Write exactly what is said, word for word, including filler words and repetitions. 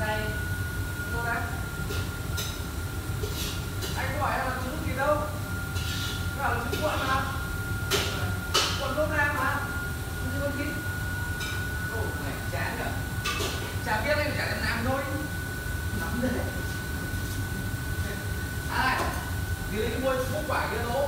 Đây, đâu đấy? Anh có hỏi em là trứng gì đâu? Nó bảo là trứng cuộn mà. Cuộn lúc ra mà. Không chứ con kín. Ồ, này chán nhở. Chả biết anh chả làm làm thôi. Nắm đấy. À, đi lấy cái mua quả kia thôi.